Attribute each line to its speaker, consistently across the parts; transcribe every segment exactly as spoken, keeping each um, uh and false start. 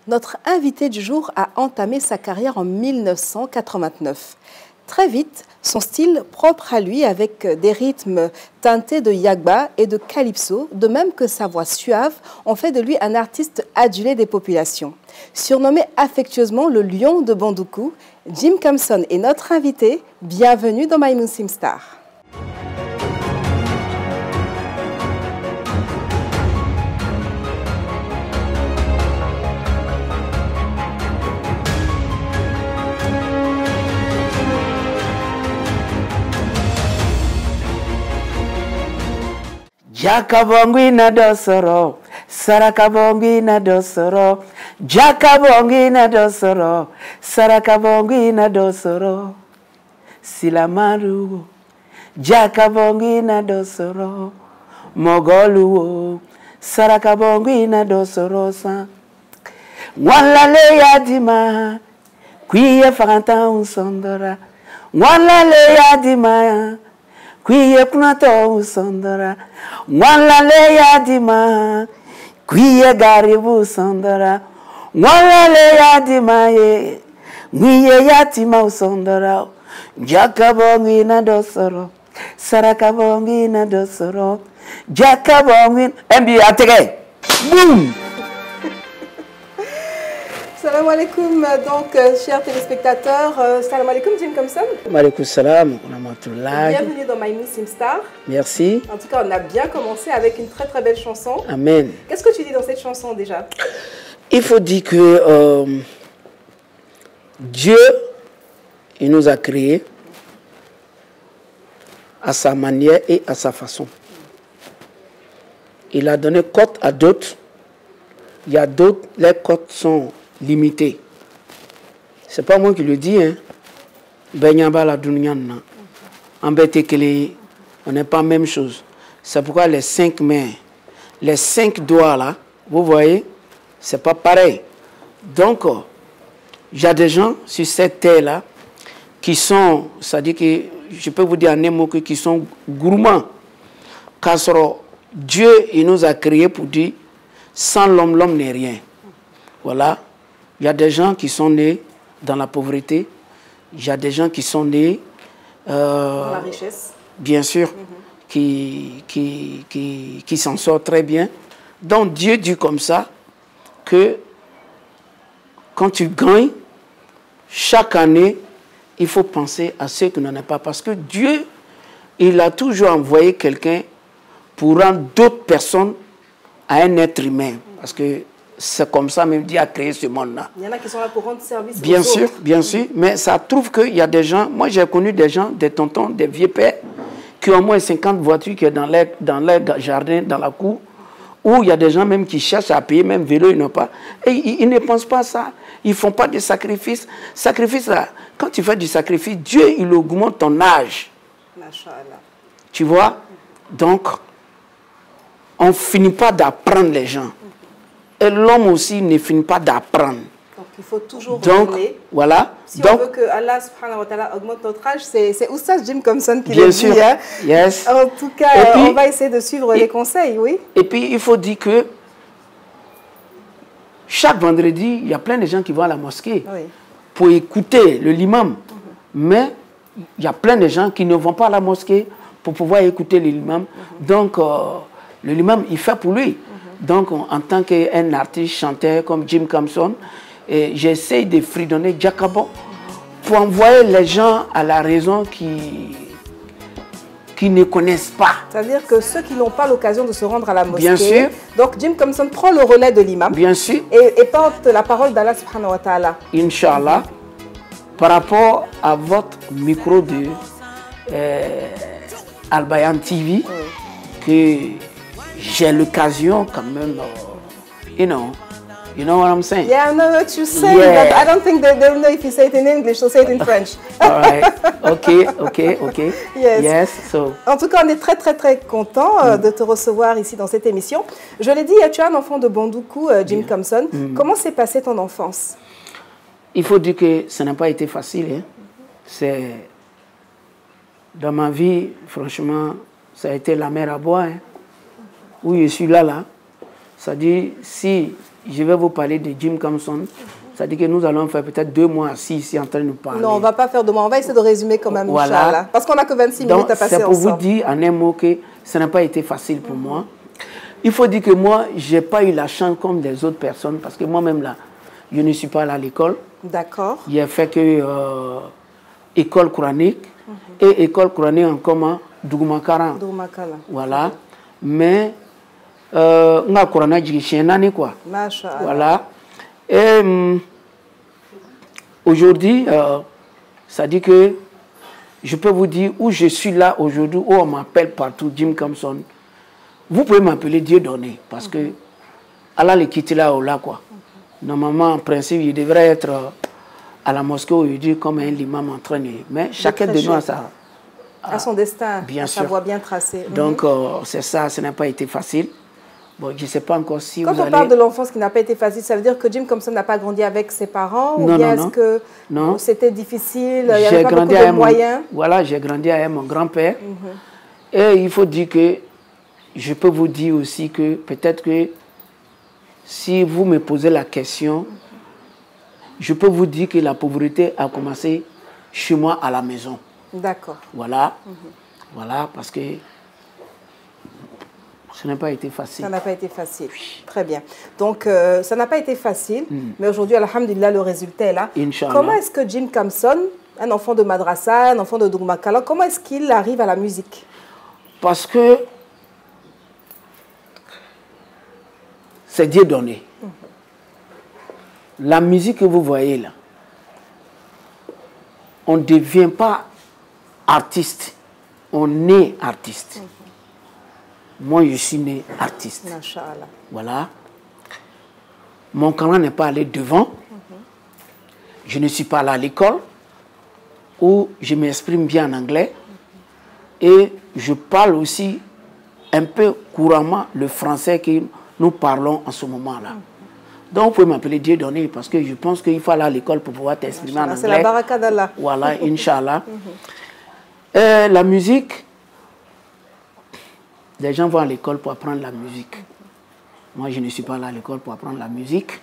Speaker 1: Notre invité du jour a entamé sa carrière en mille neuf cent quatre-vingt-neuf. Très vite, son style propre à lui, avec des rythmes teintés de yagba et de calypso, de même que sa voix suave, ont fait de lui un artiste adulé des populations. Surnommé affectueusement le lion de Bandoukou, Jim Kamson est notre invité. Bienvenue dans My Muslim Star.
Speaker 2: Jakabongi na dosoro, Sarakabongi na dosoro, Jakabongi na dosoro, Sarakabongi na dosoro, Silamaru, Jakabongi na dosoro, Mogolu, Sarakabongi na dosoro sa, Walale yadima, Kwiye fanta unsondora, Walale yadima. Kwiye kunato usondora, walale yadima. Kwiye garibu usondora, walale yadima ye. Kwiye yatima usondora, Jakabongi na dosoro, Sarakabongi na dosoro, Jakabongi. M B atege, boum.
Speaker 1: Salam alaikum, donc, euh, chers téléspectateurs. Euh, salam alaikum, Jim Kamson.
Speaker 2: Maaleykum salam, rahmatullah.
Speaker 1: Bienvenue dans My Muslim Star.
Speaker 2: Merci.
Speaker 1: En tout cas, on a bien commencé avec une très très belle chanson.
Speaker 2: Amen.
Speaker 1: Qu'est-ce que tu dis dans cette chanson déjà?
Speaker 2: Il faut dire que euh, Dieu, il nous a créés à sa manière et à sa façon. Il a donné cote à d'autres. Il y a d'autres, les cotes sont limitées. C'est pas moi qui le dis, hein. Benyamba la dunyana. En Bétékélé, on n'est pas la même chose. C'est pourquoi les cinq mains, les cinq doigts là, vous voyez, c'est pas pareil. Donc, il y a des gens sur cette terre-là qui sont, c'est-à-dire que, je peux vous dire en un mot, qui sont gourmands. Car Dieu, il nous a créés pour dire, sans l'homme, l'homme n'est rien. Voilà. Il y a des gens qui sont nés dans la pauvreté. Il y a des gens qui sont nés... Euh,
Speaker 1: dans la richesse.
Speaker 2: Bien sûr, mm-hmm. qui, qui, qui, qui s'en sortent très bien. Donc Dieu dit comme ça que quand tu gagnes, chaque année, il faut penser à ceux qui n'en ont pas. Parce que Dieu, il a toujours envoyé quelqu'un pour rendre d'autres personnes à un être humain. Parce que c'est comme ça même Dieu a créé ce monde-là.
Speaker 1: Il y en a qui sont là pour rendre service.
Speaker 2: Bien
Speaker 1: aux
Speaker 2: sûr,
Speaker 1: autres.
Speaker 2: bien sûr. Mais ça trouve qu'il y a des gens, moi j'ai connu des gens, des tontons, des vieux pères, qui ont au moins cinquante voitures qui sont dans leur, dans leur jardin, dans la cour, où il y a des gens même qui cherchent à payer, même vélo, ils n'ont pas. Et ils, ils ne pensent pas à ça. Ils ne font pas de sacrifices. Sacrifice là, quand tu fais du sacrifice, Dieu, il augmente ton âge.
Speaker 1: Masha'Allah.
Speaker 2: Tu vois? Donc, on ne finit pas d'apprendre les gens. Et l'homme aussi ne finit pas d'apprendre.
Speaker 1: Donc il faut toujours
Speaker 2: Donc,
Speaker 1: donner.
Speaker 2: voilà.
Speaker 1: Si
Speaker 2: Donc,
Speaker 1: on veut que Allah subhanahu wa ta'ala augmente notre âge, c'est Oustaz Jim Kamson qui
Speaker 2: bien
Speaker 1: le
Speaker 2: sûr.
Speaker 1: dit. Hein.
Speaker 2: Yes.
Speaker 1: En tout cas,
Speaker 2: Et puis,
Speaker 1: on va essayer de suivre
Speaker 2: et,
Speaker 1: les conseils, oui.
Speaker 2: Et puis, il faut dire que chaque vendredi, il y a plein de gens qui vont à la mosquée
Speaker 1: Oui.
Speaker 2: pour écouter le l'imam. Mm-hmm. Mais il y a plein de gens qui ne vont pas à la mosquée pour pouvoir écouter l'imam. Mm-hmm. Donc, euh, le l'imam, il fait pour lui. Donc, en tant qu'un artiste, chanteur comme Jim Kamson, j'essaie de fredonner Jakabo pour envoyer les gens à la raison qui, qui ne connaissent pas.
Speaker 1: C'est-à-dire que ceux qui n'ont pas l'occasion de se rendre à la mosquée.
Speaker 2: Bien sûr.
Speaker 1: Donc, Jim Kamson prend le relais de l'imam.
Speaker 2: Bien sûr.
Speaker 1: Et, et porte la parole d'Allah subhanahu wa ta'ala.
Speaker 2: Inch'Allah, par rapport à votre micro de euh, Al Bayan T V, oui. que j'ai l'occasion quand même, uh, you know, you know what I'm saying?
Speaker 1: Yeah, I know what you're saying,
Speaker 2: yeah.
Speaker 1: But I don't think they, they'll know if you say it in English, so say it in French.
Speaker 2: All right, ok, ok, ok.
Speaker 1: Yes.
Speaker 2: Yes, so.
Speaker 1: En tout cas, on est très très très content euh, mm. de te recevoir ici dans cette émission. Je l'ai dit, tu es un enfant de Bandoukou, euh, Jim yeah. Kamson. Mm. Comment s'est passée ton enfance?
Speaker 2: Il faut dire que ça n'a pas été facile. Hein. C'est dans ma vie, franchement, ça a été la mer à boire. Hein. Où je suis là, là, c'est-à-dire, si je vais vous parler de Jim Kamson. C'est-à-dire que nous allons faire peut-être deux mois assis ici en train de nous parler.
Speaker 1: Non, on ne va pas faire deux mois. On va essayer de résumer quand même,
Speaker 2: voilà.
Speaker 1: Inch'Allah. Parce qu'on n'a que vingt-six
Speaker 2: Donc,
Speaker 1: minutes à passer ensemble.
Speaker 2: C'est pour vous dire en un mot que ça n'a pas été facile pour mm-hmm. moi. Il faut dire que moi, je n'ai pas eu la chance comme des autres personnes parce que moi-même, là, je ne suis pas allé à l'école.
Speaker 1: D'accord.
Speaker 2: J'ai fait que euh, école coranique mm-hmm. et école coranique en commun, Dougmakaran.
Speaker 1: Dougmakaran.
Speaker 2: Voilà. Mais, euh, on a coranique, j'ai chez Nani, quoi.
Speaker 1: Masha'Allah.
Speaker 2: Voilà. Et hum, aujourd'hui, euh, ça dit que je peux vous dire où je suis là aujourd'hui, où on m'appelle partout Jim Kamson. Vous pouvez m'appeler Dieu donné, parce que Allah le quitte là ou là, quoi. Normalement, en principe, il devrait être à la mosquée où il dit comme un imam entraîné. Mais chacun de nous a sa...
Speaker 1: à son destin,
Speaker 2: bien
Speaker 1: à
Speaker 2: sûr.
Speaker 1: sa voie bien tracée.
Speaker 2: Donc, mm-hmm. euh, c'est ça, ça n'a pas été facile. Bon, je ne sais pas encore si
Speaker 1: Quand
Speaker 2: vous
Speaker 1: on
Speaker 2: allez...
Speaker 1: parle de l'enfance qui n'a pas été facile, ça veut dire que Jim Kamson n'a pas grandi avec ses parents?
Speaker 2: Non,
Speaker 1: ou bien
Speaker 2: non,
Speaker 1: est-ce que
Speaker 2: non.
Speaker 1: c'était difficile, il n'y avait pas beaucoup de moyens?
Speaker 2: Mon, voilà, j'ai grandi avec mon grand-père.
Speaker 1: Mm-hmm.
Speaker 2: Et il faut dire que, je peux vous dire aussi que peut-être que si vous me posez la question, je peux vous dire que la pauvreté a commencé chez moi à la maison.
Speaker 1: D'accord.
Speaker 2: Voilà,
Speaker 1: mm-hmm.
Speaker 2: voilà, parce que ça n'a pas été facile.
Speaker 1: Ça n'a pas été facile. Très bien. Donc, euh, ça n'a pas été facile, mm. mais aujourd'hui, alhamdulillah, le résultat est là.
Speaker 2: Inch'Allah.
Speaker 1: Comment est-ce que Jim Kamson, un enfant de madrasa, un enfant de Dougmakaran, comment est-ce qu'il arrive à la musique?
Speaker 2: Parce que c'est Dieu donné. Mm. La musique que vous voyez là, on ne devient pas artiste, on est artiste. Mm. Moi, je suis né artiste.
Speaker 1: Masha'Allah.
Speaker 2: Voilà. Mon Coran n'est pas allé devant. Mm-hmm. Je ne suis pas allé à l'école où je m'exprime bien en anglais. Mm-hmm. Et je parle aussi un peu couramment le français que nous parlons en ce moment-là. Mm-hmm. Donc, vous pouvez m'appeler Dieu donné parce que je pense qu'il faut aller à l'école pour pouvoir t'exprimer en anglais.
Speaker 1: C'est la baraka d'Allah.
Speaker 2: Voilà, Inch'Allah. Mm-hmm. Et la musique, les gens vont à l'école pour apprendre la musique. Moi, je ne suis pas allé à l'école pour apprendre la musique.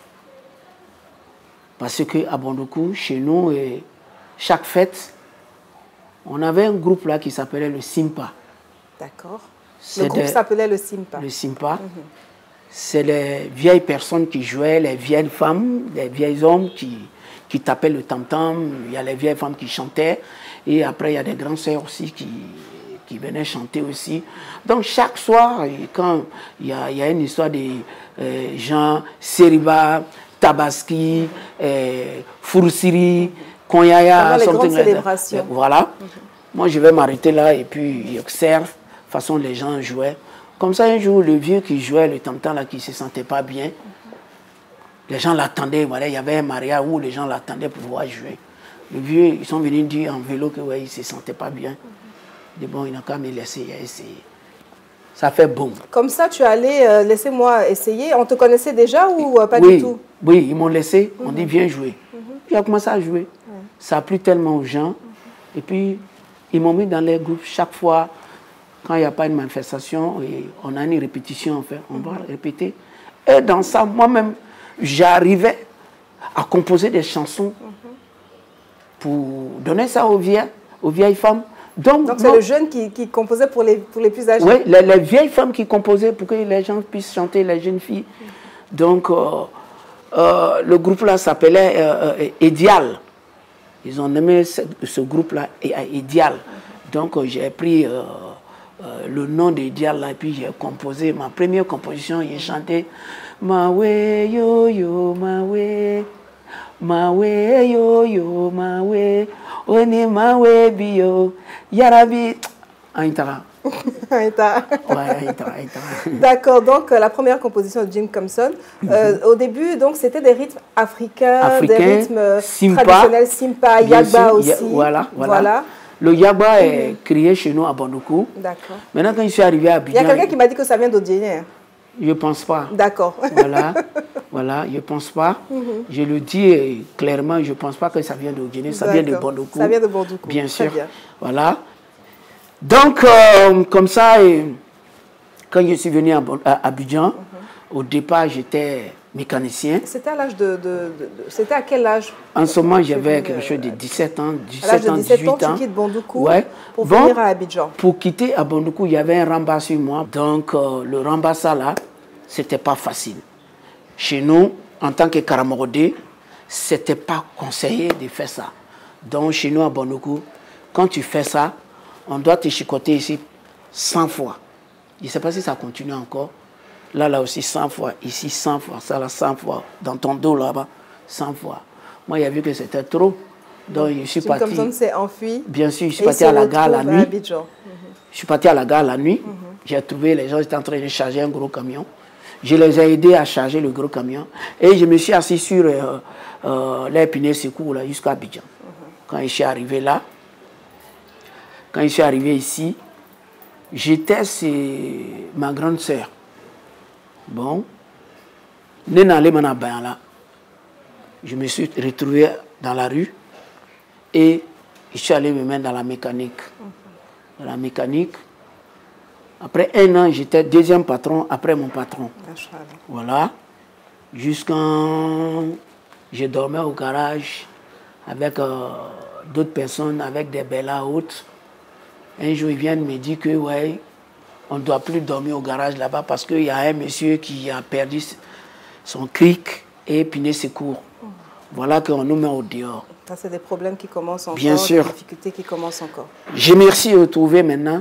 Speaker 2: Parce qu'à Bondoukou, chez nous, et chaque fête, on avait un groupe là qui s'appelait le Simpa.
Speaker 1: D'accord. Le groupe s'appelait le Simpa.
Speaker 2: Le Simpa. Mm-hmm. C'est les vieilles personnes qui jouaient, les vieilles femmes, les vieils hommes qui, qui tapaient le tam-tam. Il y a les vieilles femmes qui chantaient. Et après, il y a des grandes sœurs aussi qui... qui venaient chanter aussi. Donc chaque soir, quand il y a, il y a une histoire de euh, Jean, Seriba, Tabaski, euh, Foursiri, Konyaya,
Speaker 1: les grandes célébrations.
Speaker 2: Euh, voilà. Mm-hmm. Moi, je vais m'arrêter là et puis j'observe. De toute façon, les gens jouaient. Comme ça, un jour, le vieux qui jouait le tam-tam, là, qui ne se sentait pas bien, mm-hmm. les gens l'attendaient. Voilà, il y avait un mariage où les gens l'attendaient pour pouvoir jouer. Le vieux, ils sont venus dire en vélo qu'il ouais, ne se sentait pas bien. Mm-hmm. De bon, il n'a qu'à me laisser essayer. Ça fait bon. Comme
Speaker 1: ça, tu allais, euh, laissez-moi essayer. On te connaissait déjà ou euh, pas
Speaker 2: oui,
Speaker 1: du tout?
Speaker 2: Oui, ils m'ont laissé. On
Speaker 1: mm-hmm.
Speaker 2: dit, viens jouer. Mm-hmm. J'ai commencé à jouer. Mm-hmm. Ça a plu tellement aux gens. Mm-hmm. Et puis, ils m'ont mis dans les groupes. Chaque fois, quand il n'y a pas une manifestation, et on a une répétition, en fait, on mm-hmm. doit répéter. Et dans ça, moi-même, j'arrivais à composer des chansons mm-hmm. pour donner ça aux vieilles, aux vieilles femmes.
Speaker 1: Donc, Donc c'est le jeune qui, qui composait pour les, pour les plus âgés?
Speaker 2: Oui, les, les vieilles femmes qui composaient pour que les gens puissent chanter, les jeunes filles. Mm. Donc, euh, euh, le groupe-là s'appelait euh, euh, Edial. Ils ont nommé ce, ce groupe-là Edial. Mm. Donc, euh, j'ai pris euh, euh, le nom d'Edial là, et puis j'ai composé ma première composition. J'ai chanté Mawe yo yo Mawe, Mawe yo yo Mawe, Oni Mawe bio. Yarabi, Aïtara.
Speaker 1: D'accord, donc euh, la première composition de Jim Kamson, euh, mm-hmm. au début, donc c'était des rythmes africains, Africain, des rythmes simpa, traditionnels, Simpa, Yagba aussi.
Speaker 2: Ya, voilà, voilà, voilà. Le Yagba mm-hmm. est créé chez nous à Bondoukou. D'accord. Maintenant, quand je suis arrivé à Abidjan...
Speaker 1: Il y a quelqu'un qui m'a dit que ça vient d'Odiéné.
Speaker 2: Je ne pense pas.
Speaker 1: D'accord.
Speaker 2: Voilà, voilà, je ne pense pas. Mm-hmm. Je le dis clairement, je ne pense pas que ça vient d'Odiéné, ça vient de Bondoukou.
Speaker 1: Ça vient de Bondoukou.
Speaker 2: Bien sûr.
Speaker 1: Bien.
Speaker 2: Voilà. Donc, euh, comme ça, et, quand je suis venu à, à Abidjan, mm-hmm. au départ, j'étais mécanicien.
Speaker 1: C'était à l'âge de, de, de, de c'était à quel âge?
Speaker 2: En ce moment, j'avais quelque chose de dix-sept ans, dix-sept ans,
Speaker 1: dix-sept
Speaker 2: dix-huit ans.
Speaker 1: Tu quittes Bondoukou
Speaker 2: ouais.
Speaker 1: pour
Speaker 2: bon,
Speaker 1: venir à Abidjan.
Speaker 2: Pour quitter à Bondoukou, il y avait un rembat sur moi. Donc, euh, le rembat, ça là, c'était pas facile. Chez nous, en tant que Karamorodé, c'était pas conseillé de faire ça. Donc, chez nous à Bondoukou, quand tu fais ça, on doit te chicoter ici cent fois. Je ne sais pas si ça continue encore. Là, là aussi, cent fois. Ici, cent fois. Ça, là, cent fois. Dans ton dos, là-bas, cent fois. Moi, il a vu que c'était trop. Donc, je suis parti.
Speaker 1: Comme ça, s'est enfui.
Speaker 2: Bien sûr, je suis parti à la gare la nuit.
Speaker 1: Mm -hmm.
Speaker 2: Je suis parti à la gare la nuit. Mm -hmm. J'ai trouvé les gens étaient en train de charger un gros camion. Je les ai aidés à charger le gros camion. Et je me suis assis sur euh, euh, les Pinet Secours, là, jusqu'à Abidjan. Mm -hmm. Quand je suis arrivé là, quand je suis arrivé ici, j'étais chez ma grande sœur. Bon, je me suis retrouvé dans la rue et je suis allé me mettre dans la mécanique. Dans la mécanique. Après un an, j'étais deuxième patron après mon patron. Voilà. Jusqu'en... Je dormais au garage avec euh, d'autres personnes, avec des bellas hautes. Un jour, ils viennent me dire que, ouais, on ne doit plus dormir au garage là-bas parce qu'il y a un monsieur qui a perdu son cric et Pinet Secours. Mmh. Voilà qu'on nous met au dehors.
Speaker 1: Ça, c'est des problèmes qui commencent encore,
Speaker 2: bien sûr.
Speaker 1: Des difficultés qui commencent encore.
Speaker 2: Je me suis retrouvé maintenant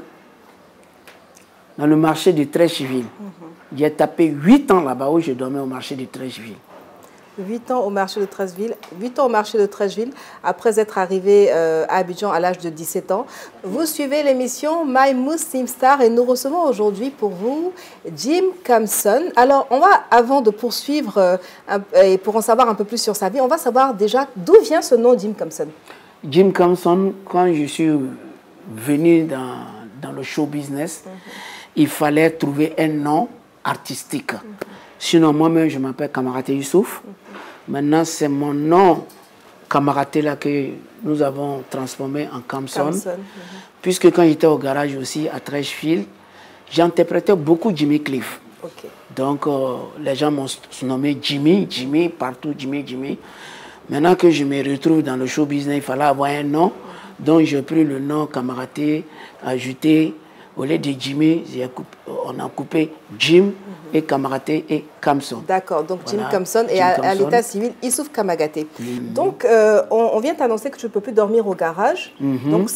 Speaker 2: dans le marché du Treichville. Mmh. J'ai tapé huit ans là-bas où je dormais au marché du Treichville.
Speaker 1: huit ans au marché de Treichville, huit ans au marché de Treichville, après être arrivé euh, à Abidjan à l'âge de dix-sept ans. Vous suivez l'émission My Muslim Star et nous recevons aujourd'hui pour vous Jim Kamson. Alors, on va, avant de poursuivre euh, un, et pour en savoir un peu plus sur sa vie, on va savoir déjà d'où vient ce nom Jim Kamson.
Speaker 2: Jim Kamson, quand je suis venu dans, dans le show business, mm-hmm. il fallait trouver un nom artistique. Mm-hmm. Sinon, moi-même, je m'appelle Kamaraté Youssouf. Mm-hmm. Maintenant, c'est mon nom, Kamaraté, là, que nous avons transformé en Kamson. Kamson mm-hmm. Puisque quand j'étais au garage aussi, à Treichville, j'interprétais beaucoup Jimmy Cliff. Okay. Donc, euh, les gens m'ont nommé Jimmy, Jimmy, partout, Jimmy, Jimmy. Maintenant que je me retrouve dans le show business, il fallait avoir un nom. Mm-hmm. Donc, j'ai pris le nom Kamaraté, ajouté. Au lieu de Jimmy, coupé, on a coupé Jim mm-hmm. et Kamaraté et Kamson.
Speaker 1: D'accord, donc voilà. Jim Kamson et à, à l'état civil, Issouf Kamagaté. Mm-hmm. Donc, euh, on, on vient t'annoncer que tu ne peux plus dormir au garage. Mm-hmm. Donc,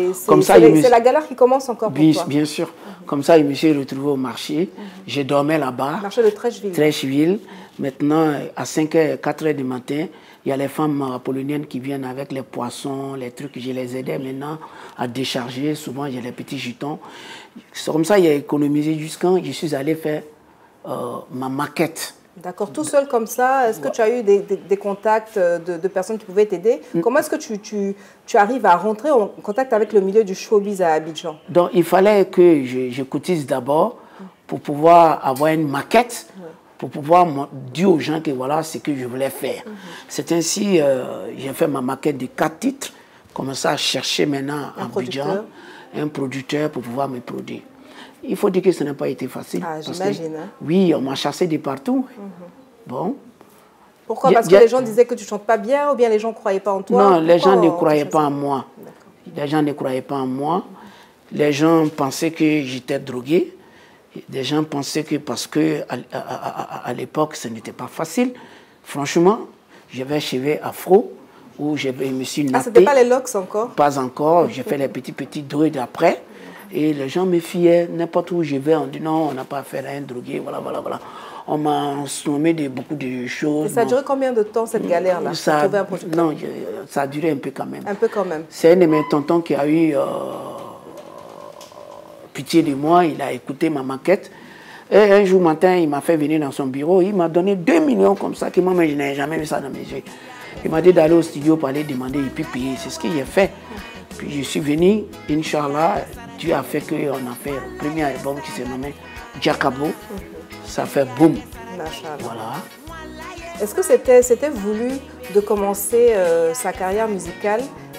Speaker 1: c'est la galère qui commence encore pour
Speaker 2: bien,
Speaker 1: toi.
Speaker 2: Bien sûr. Mm-hmm. Comme ça, je me suis retrouvé au marché. Mm-hmm. Je dormais là-bas.
Speaker 1: Marché de Treichville.
Speaker 2: Treichville. Mm-hmm. Maintenant, à cinq heures, quatre heures du matin, il y a les femmes apolloniennes qui viennent avec les poissons, les trucs. Je les aidais maintenant à décharger. Souvent, j'ai les petits jetons. C'est comme ça qu'il a économisé jusqu'à je suis allé faire euh, ma maquette.
Speaker 1: D'accord, tout seul comme ça, est-ce que tu as eu des, des, des contacts de, de personnes qui pouvaient t'aider? mm. Comment est-ce que tu, tu, tu arrives à rentrer en contact avec le milieu du showbiz à Abidjan?
Speaker 2: Donc, il fallait que je, je cotise d'abord pour pouvoir avoir une maquette. Mm. Pour pouvoir dire aux gens que voilà ce que je voulais faire. Mm-hmm. C'est ainsi euh, j'ai fait ma maquette de quatre titres, commencé à chercher maintenant un Abidjan, un producteur pour pouvoir me produire. Il faut dire que ce n'a pas été facile.
Speaker 1: Ah, j'imagine. Hein?
Speaker 2: Oui, on m'a chassé de partout. Mm-hmm. Bon.
Speaker 1: Pourquoi? Parce que les gens disaient que tu ne chantes pas bien ou bien les gens ne croyaient pas en toi?
Speaker 2: Non,
Speaker 1: Pourquoi
Speaker 2: les gens ne croyaient pas en moi. Les gens ne croyaient pas en moi. Mm-hmm. Les gens pensaient que j'étais drogué. Des gens pensaient que parce que à, à, à, à l'époque, ce n'était pas facile. Franchement, j'avais cheveux afro où je me suis nappé.
Speaker 1: Ah, c'était pas les locks encore?
Speaker 2: Pas encore. J'ai fait les petits petits druides après. Et les gens me fiaient. N'importe où je vais, on dit non, on n'a pas affaire à un drogué. Voilà, voilà, voilà. On m'a nommé de beaucoup de choses.
Speaker 1: Et ça a duré combien de temps cette galère-là?
Speaker 2: Ça, non, ça a duré un peu quand même.
Speaker 1: Un peu quand même.
Speaker 2: C'est un de mes tontons qui a eu. Euh, pitié de moi, il a écouté ma maquette. Et un jour matin, il m'a fait venir dans son bureau, il m'a donné deux millions comme ça, que moi, je n'ai jamais vu ça dans mes yeux. Il m'a dit d'aller au studio pour aller demander et puis payer. C'est ce que j'ai fait. Puis je suis venu, Inch'Allah, Dieu a fait qu'on a fait le premier album qui s'est nommé Jakabo. Ça fait boum. Voilà.
Speaker 1: Est-ce que c'était c'était voulu de commencer euh, sa carrière musicale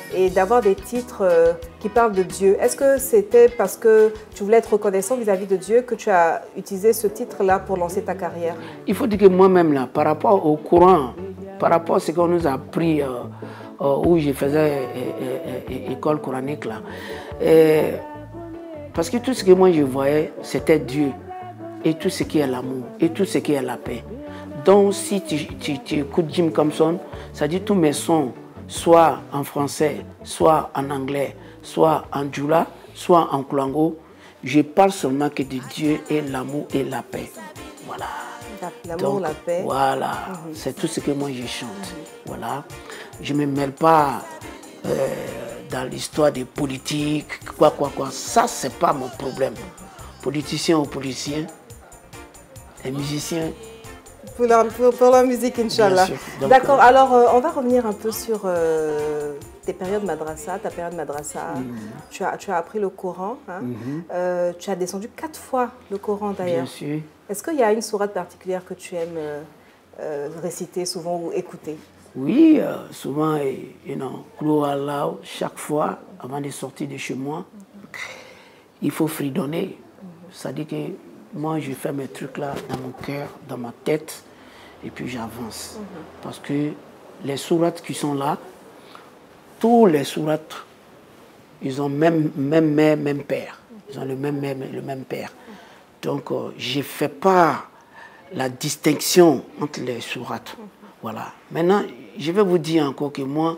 Speaker 1: et d'avoir des titres euh, qui parlent de Dieu. Est-ce que c'était parce que tu voulais être reconnaissant vis-à-vis de Dieu que tu as utilisé ce titre-là pour lancer ta carrière?
Speaker 2: Il faut dire que moi-même, là, par rapport au courant, par rapport à ce qu'on nous a appris, euh, euh, où je faisais euh, euh, euh, école coranique, là, euh, parce que tout ce que moi je voyais, c'était Dieu, et tout ce qui est l'amour, et tout ce qui est la paix. Donc, si tu, tu, tu écoutes Jim Thompson, ça dit tous mes sons, soit en français, soit en anglais, soit en djoula, soit en klango, je parle seulement que de Dieu et l'amour et la paix. Voilà.
Speaker 1: L'amour, la paix.
Speaker 2: Voilà, mm-hmm. C'est tout ce que moi je chante. Mm-hmm. Voilà. Je ne me mêle pas euh, dans l'histoire des politiques, quoi, quoi, quoi. Ça, ce n'est pas mon problème. Politicien ou politicien, les musiciens.
Speaker 1: Pour la, pour, pour la musique, Inch'Allah. D'accord, euh, alors euh, on va revenir un peu sur euh, tes périodes madrasa, ta période madrasa. Mm-hmm. tu, as, tu as appris le Coran, hein? Mm-hmm. euh, tu as descendu quatre fois le Coran d'ailleurs.
Speaker 2: Bien sûr.
Speaker 1: Est-ce qu'il y a une sourate particulière que tu aimes euh, euh, réciter souvent ou écouter?
Speaker 2: Oui, euh, souvent, et, you know, Allah, chaque fois, avant de sortir de chez moi, il faut fredonner. Mm-hmm. C'est-à-dire que moi, je fais mes trucs là dans mon cœur, dans ma tête, et puis j'avance. Mm-hmm. Parce que les sourates qui sont là, tous les sourates, ils ont même, même mère, même père. Ils ont le même mère, le même père. Mm-hmm. Donc, euh, je ne fais pas la distinction entre les sourates. Mm-hmm. Voilà. Maintenant, je vais vous dire encore que moi,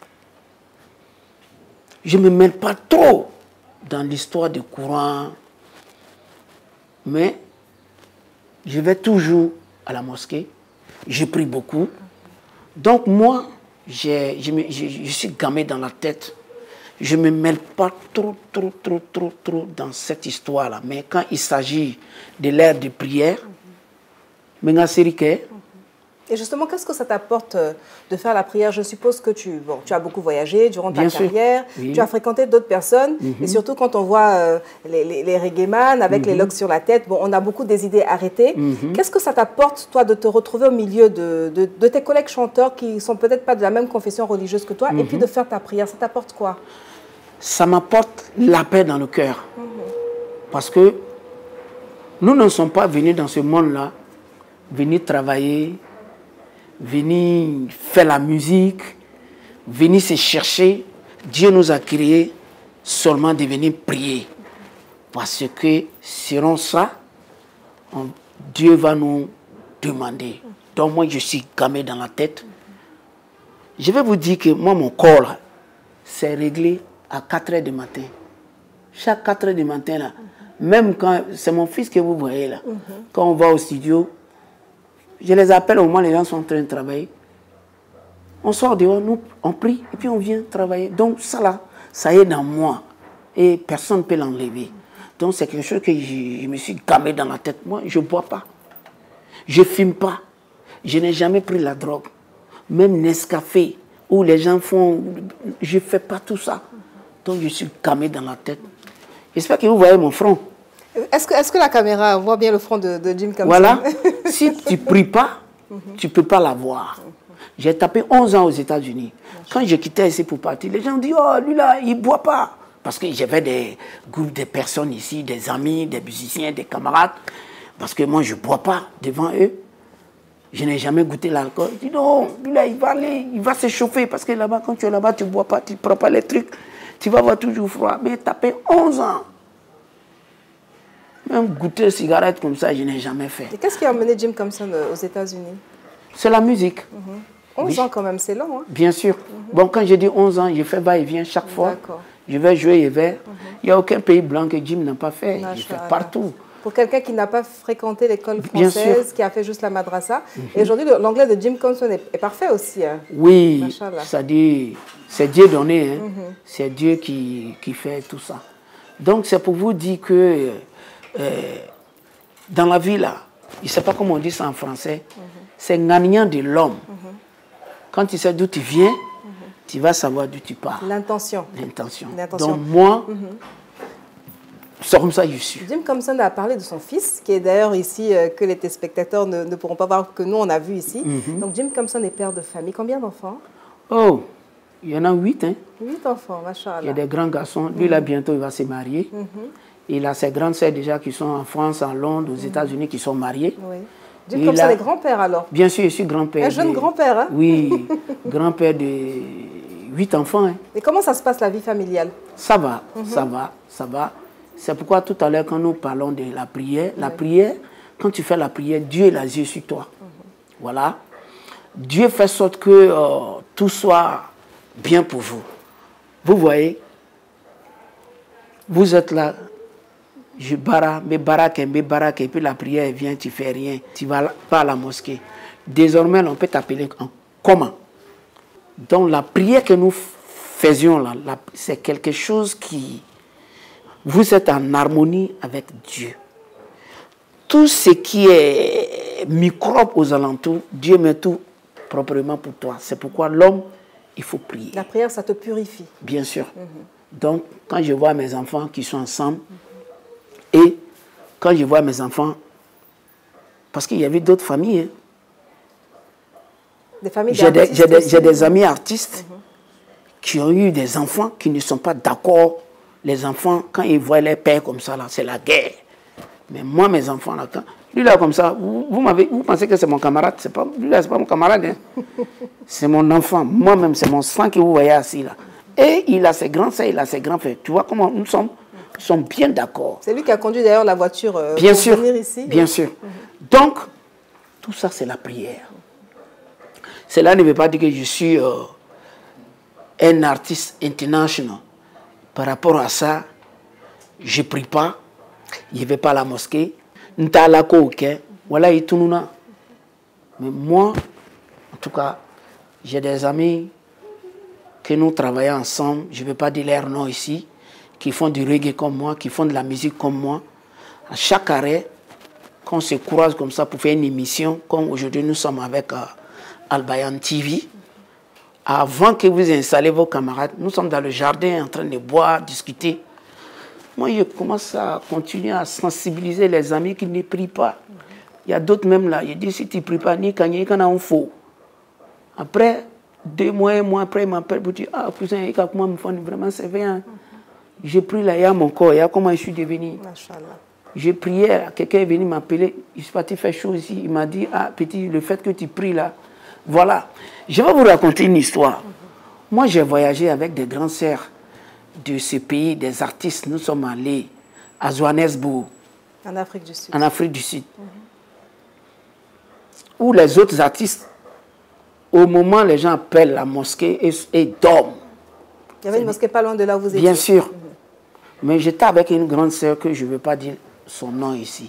Speaker 2: je ne me mêle pas trop dans l'histoire du Coran, mais je vais toujours à la mosquée, je prie beaucoup. Donc moi, je, je, je, je suis gamé dans la tête. Je ne me mêle pas trop, trop, trop, trop, trop dans cette histoire-là. Mais quand il s'agit de l'ère de prière, mm-hmm.
Speaker 1: Et justement, qu'est-ce que ça t'apporte de faire la prière? Je suppose que tu, bon, tu as beaucoup voyagé durant ta
Speaker 2: Bien
Speaker 1: carrière,
Speaker 2: oui.
Speaker 1: Tu as fréquenté d'autres personnes, mm-hmm. et surtout quand on voit euh, les, les, les reggaeman avec mm-hmm. les locks sur la tête, bon, on a beaucoup des idées arrêtées. Mm-hmm. Qu'est-ce que ça t'apporte, toi, de te retrouver au milieu de, de, de tes collègues chanteurs qui ne sont peut-être pas de la même confession religieuse que toi, mm-hmm. et puis de faire ta prière? Ça t'apporte quoi?
Speaker 2: Ça m'apporte la paix dans le cœur. Mm-hmm. Parce que nous ne sommes pas venus dans ce monde-là, venir travailler, venir faire la musique, venir se chercher. Dieu nous a créés seulement de venir prier. Parce que selon ça, on, Dieu va nous demander. Donc moi, je suis gamé dans la tête. Je vais vous dire que moi, mon corps, c'est réglé à quatre heures du matin. Chaque quatre heures du matin, là, même quand c'est mon fils que vous voyez là, mm-hmm. quand on va au studio, je les appelle au moment où les gens sont en train de travailler. On sort dehors, nous, on prie, et puis on vient travailler. Donc ça là, ça est dans moi. Et personne ne peut l'enlever. Donc c'est quelque chose que je, je me suis gamé dans la tête. Moi, je ne bois pas. Je ne fume pas. Je n'ai jamais pris la drogue. Même Nescafé, où les gens font... Je ne fais pas tout ça. Donc je suis gamé dans la tête. J'espère que vous voyez mon front.
Speaker 1: Est-ce que, est-ce que la caméra voit bien le front de, de Jim Thompson?
Speaker 2: Voilà. Si tu ne pries pas, tu ne peux pas la voir. J'ai tapé onze ans aux États-Unis. Quand je quittais ici pour partir, les gens disent « Oh, lui là, il ne boit pas. » Parce que j'avais des groupes de personnes ici, des amis, des musiciens, des camarades. Parce que moi, je ne bois pas devant eux. Je n'ai jamais goûté l'alcool. Je dis « Non, lui là, il va aller, il va se chauffer. Parce que là-bas, quand tu es là-bas, tu ne bois pas, tu ne prends pas les trucs. Tu vas avoir toujours froid. » Mais tapé onze ans. Même goûter cigarette comme ça, je n'ai jamais fait.
Speaker 1: Et qu'est-ce qui a amené Jim Thompson aux États-Unis?
Speaker 2: C'est la musique.
Speaker 1: Mm-hmm. onze oui. ans quand même, c'est long. Hein?
Speaker 2: Bien sûr. Mm-hmm. Bon, quand je dis onze ans, je fais va-et-vient chaque fois. Je vais jouer et vers. Mm-hmm. Il n'y a aucun pays blanc que Jim n'a pas fait. Il fait partout.
Speaker 1: Pour quelqu'un qui n'a pas fréquenté l'école française, qui a fait juste la madrasa. Mm-hmm. Et aujourd'hui, l'anglais de Jim Thompson est, est parfait aussi. Hein?
Speaker 2: Oui, c'est-à-dire, c'est Dieu donné. Hein? Mm-hmm. C'est Dieu qui, qui fait tout ça. Donc, c'est pour vous dire que euh, dans la vie, là, je ne sais pas comment on dit ça en français, mm-hmm. c'est gagnant de l'homme. Mm-hmm. Quand tu sais d'où tu viens, mm-hmm. tu vas savoir d'où tu pars.
Speaker 1: L'intention.
Speaker 2: L'intention. Donc, moi, mm-hmm. c'est comme ça que je suis.
Speaker 1: Jim Thompson a parlé de son fils, qui est d'ailleurs ici, euh, que les téléspectateurs ne, ne pourront pas voir, que nous, on a vu ici. Mm-hmm. Donc, Jim Thompson est père de famille. Combien d'enfants?
Speaker 2: Oh, Il y en a huit. Hein.
Speaker 1: Huit enfants, machallah.
Speaker 2: Il y a des grands garçons. Lui, là, bientôt, il va se marier. Mm-hmm. Il a ses grandes sœurs déjà qui sont en France, en Londres, aux mm-hmm. États-Unis, qui sont mariées.
Speaker 1: Oui. Dites comme ça, les grands-pères, alors?
Speaker 2: Bien sûr, je suis grand-père.
Speaker 1: Un jeune de... grand-père, hein?
Speaker 2: Oui, grand-père de huit enfants. Hein.
Speaker 1: Et comment ça se passe, la vie familiale?
Speaker 2: Ça va, mm-hmm. ça va, ça va. C'est pourquoi tout à l'heure, quand nous parlons de la prière, oui. la prière, quand tu fais la prière, Dieu est les yeux sur toi. Mm-hmm. Voilà. Dieu fait sorte que euh, tout soit bien pour vous. Vous voyez, vous êtes là, je bara, mes baraques, mes baraques, et puis la prière vient, tu fais rien, tu vas pas à la mosquée. Désormais, on peut t'appeler en comment? Donc la prière que nous faisions là, c'est quelque chose qui, vous êtes en harmonie avec Dieu. Tout ce qui est microbe aux alentours, Dieu met tout proprement pour toi. C'est pourquoi l'homme, il faut prier.
Speaker 1: La prière, ça te purifie.
Speaker 2: Bien sûr. Mm-hmm. Donc, quand je vois mes enfants qui sont ensemble, mm-hmm. et quand je vois mes enfants, parce qu'il y avait d'autres familles, hein.
Speaker 1: Des familles
Speaker 2: j'ai des,
Speaker 1: des,
Speaker 2: des, des amis artistes mm-hmm. qui ont eu des enfants qui ne sont pas d'accord. Les enfants, quand ils voient les pères comme ça, là, c'est la guerre. Mais moi, mes enfants, là, quand, lui là, comme ça, vous, vous, vous pensez que c'est mon camarade? C'est pas, lui là, c'est pas mon camarade. Hein. C'est mon enfant. Moi-même, c'est mon sang que vous voyez assis là. Et il a ses grands sœurs, il a ses grands frères. Tu vois comment nous sommes, nous sommes bien d'accord.
Speaker 1: C'est lui qui a conduit d'ailleurs la voiture euh,
Speaker 2: bien
Speaker 1: pour
Speaker 2: sûr,
Speaker 1: venir ici.
Speaker 2: Bien sûr. Mm-hmm. Donc, tout ça, c'est la prière. Cela ne veut pas dire que je suis euh, un artiste international. Par rapport à ça, je ne prie pas, je ne vais pas à la mosquée. Voilà, et tout. Mais moi, en tout cas, j'ai des amis que nous travaillons ensemble, je ne vais pas dire leur nom ici, qui font du reggae comme moi, qui font de la musique comme moi. À chaque arrêt, quand on se croise comme ça pour faire une émission, comme aujourd'hui nous sommes avec euh, Albayan T V, avant que vous installez vos camarades, nous sommes dans le jardin en train de boire, discuter. Moi, je commence à continuer à sensibiliser les amis qui ne prient pas. Il y a d'autres même là, ils disent si tu ne pries pas, ni quand il y a un faux. Après, deux mois, un mois après, il m'appelle pour dire ah, cousin, il y a comment me faire vraiment, c'est bien. J'ai pris là, il y a mon corps, il y a comment je suis devenu. J'ai prié, quelqu'un est venu m'appeler, il s'est parti faire chaud ici. Il m'a dit ah, petit, le fait que tu pries là, voilà. Je vais vous raconter une histoire. Moi, j'ai voyagé avec des grandes sœurs de ce pays, des artistes. Nous sommes allés à Johannesburg.
Speaker 1: En Afrique du Sud.
Speaker 2: En Afrique du Sud. Mm-hmm. Où les autres artistes, au moment où les gens appellent la mosquée et, et dorment.
Speaker 1: Il y avait une mosquée pas loin de là où vous étiez.
Speaker 2: Bien sûr. Mm-hmm. Mais j'étais avec une grande sœur que je ne veux pas dire son nom ici.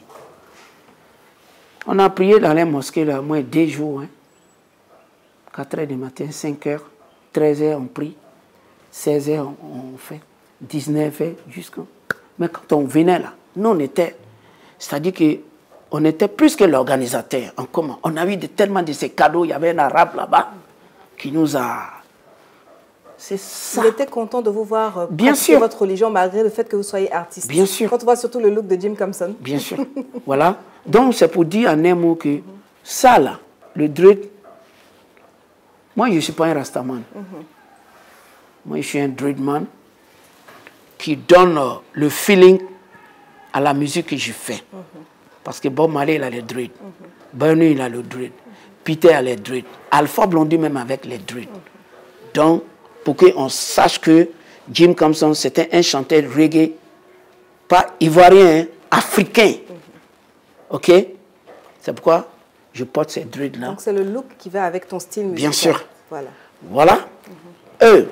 Speaker 2: On a prié dans les mosquées là, moins deux jours. Hein. quatre heures du matin, cinq heures, treize heures on prie, seize heures on, on fait, dix-neuf heures jusqu'à... Mais quand on venait là, nous on était, c'est-à-dire qu'on était plus que l'organisateur en commun. On a eu de, tellement de ces cadeaux, il y avait un arabe là-bas qui nous a... C'est ça.
Speaker 1: Il était content de vous voir euh,
Speaker 2: bien
Speaker 1: pratiquer
Speaker 2: sûr.
Speaker 1: Votre religion malgré le fait que vous soyez artiste.
Speaker 2: Bien sûr.
Speaker 1: Quand on voit surtout le look de Jim Thompson.
Speaker 2: Bien sûr. Voilà. Donc c'est pour dire en un mot que mm-hmm. ça là, le dread, moi, je ne suis pas un rastaman. Mm-hmm. Moi, je suis un dreadman qui donne euh, le feeling à la musique que je fais. Mm-hmm. Parce que Bob Marley, il a les dreads. Mm-hmm. Bernie, il a le dread. Mm-hmm. Peter a les dreads. Alpha Blondy, même avec les dreads. Mm-hmm. Donc, pour qu'on sache que Jim Thompson, c'était un chanteur reggae, pas ivoirien, hein, africain. Mm-hmm. OK? C'est pourquoi je porte ces dreads-là.
Speaker 1: Donc c'est le look qui va avec ton style musical.
Speaker 2: Bien sûr.
Speaker 1: Voilà.
Speaker 2: Voilà. Mm-hmm. Eux.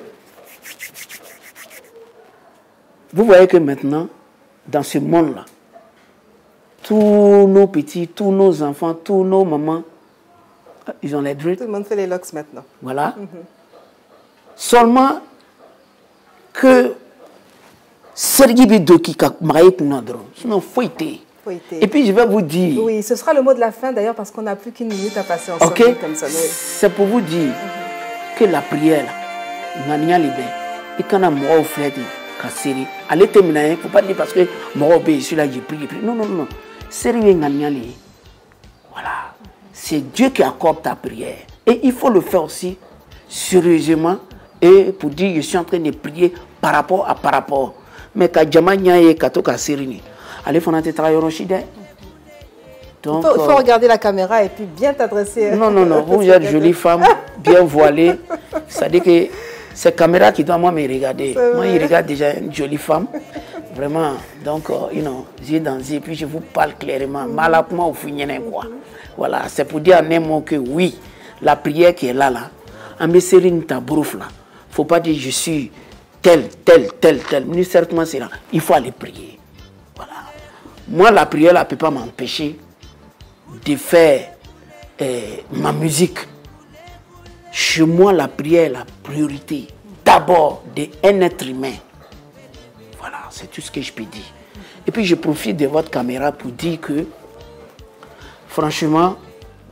Speaker 2: Vous voyez que maintenant, dans ce monde-là, tous nos petits, tous nos enfants, tous nos mamans, ils ont les dreads.
Speaker 1: Tout le monde fait les locks maintenant.
Speaker 2: Voilà. Mm-hmm. Seulement que Sergi Bidoki a marié pour nous. Sinon, faut été. Et puis je vais vous dire...
Speaker 1: Oui, ce sera le mot de la fin d'ailleurs parce qu'on n'a plus qu'une minute à passer ensemble.
Speaker 2: Okay.
Speaker 1: Comme ça. Oui.
Speaker 2: C'est pour vous dire mm-hmm. que la prière, il n'y a pas et quand on a mort au fait, allez terminer, il ne faut pas dire parce que mort je suis là, j'ai prié. Non, non, non. Sérieux, voilà. C'est Dieu qui accorde ta prière. Et il faut le faire aussi sérieusement Et pour dire, je suis en train de prier par rapport à par rapport. Mais quand Djamanya et Katoka Sirini, allez, faut te travailler au Chide.
Speaker 1: Donc, il faut, il faut regarder la caméra et puis bien t'adresser.
Speaker 2: Non, non, non. Vous êtes une jolie femme, bien voilée. C'est-à-dire que c'est la caméra qui doit moi me regarder. Moi, il regarde déjà une jolie femme. Vraiment. Donc, uh, you know, yeux dans yeux, puis je vous parle clairement. Malapement, vous finissez quoi. Voilà. C'est pour dire en un mot que oui, la prière qui est là, là, en me serine ta brouf là. Faut pas dire je suis tel, tel, tel, tel. Mais certainement, c'est là. Il faut aller prier. Voilà. Moi, la prière ne peut pas m'empêcher de faire eh, ma musique. Chez moi, la prière est la priorité. D'abord, d'un être humain. Voilà, c'est tout ce que je peux dire. Et puis, je profite de votre caméra pour dire que, franchement,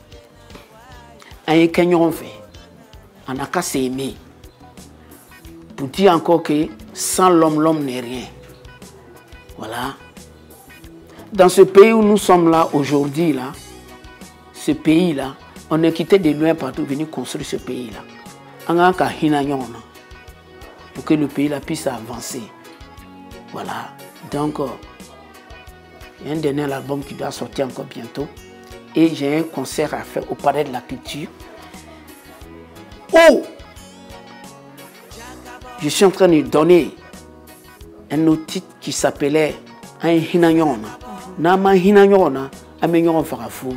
Speaker 2: un Kenyan fait, on n'a qu'à s'aimer. Pour dire encore que sans l'homme, l'homme n'est rien. Voilà. Dans ce pays où nous sommes là aujourd'hui, là, ce pays-là, on est quitté de loin partout venir construire ce pays-là. On a qu'à hinayona pour que le pays-là puisse avancer. Voilà. Donc, il y a un dernier album qui doit sortir encore bientôt. Et j'ai un concert à faire au Palais de la Culture. Oh! Je suis en train de donner un autre titre qui s'appelait un hinayona. Nama hinayona, amenyon farafou.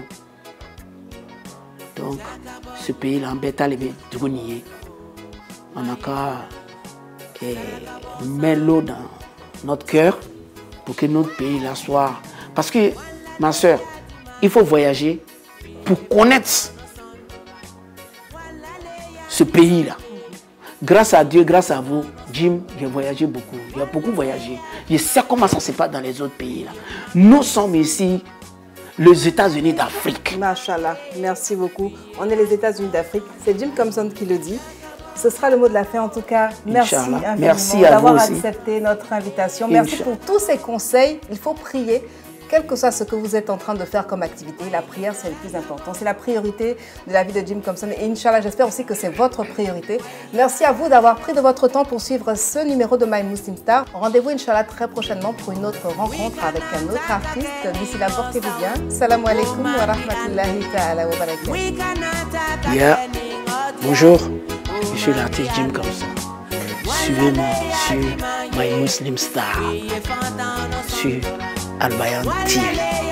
Speaker 2: Donc, ce pays-là, en bêta les droniers, on a qu'à eh, mettre l'eau dans notre cœur pour que notre pays-là soit. Parce que, ma soeur, il faut voyager pour connaître ce pays-là. Grâce à Dieu, grâce à vous, Jim, j'ai voyagé beaucoup. J'ai beaucoup voyagé. Je sais comment ça se passe dans les autres pays. Là. Nous sommes ici, les États-Unis d'Afrique.
Speaker 1: Machallah, merci beaucoup. On est les États-Unis d'Afrique. C'est Jim Thompson qui le dit. Ce sera le mot de la fin en tout cas. Merci
Speaker 2: infiniment
Speaker 1: d'avoir accepté notre invitation. Merci pour tous ces conseils. Il faut prier. Quel que soit ce que vous êtes en train de faire comme activité, la prière, c'est le plus important. C'est la priorité de la vie de Jim Thompson. Et Inch'Allah, j'espère aussi que c'est votre priorité. Merci à vous d'avoir pris de votre temps pour suivre ce numéro de My Muslim Star. Rendez-vous, Inch'Allah, très prochainement pour une autre rencontre avec un autre artiste. D'ici là, portez-vous bien. Salam alaikum wa rahmatullahi ta'ala wa barakatuh.
Speaker 2: Yeah. Bonjour, je suis l'artiste Jim Thompson. Suivez-moi sur My Muslim Star, sur Al Bayan T V.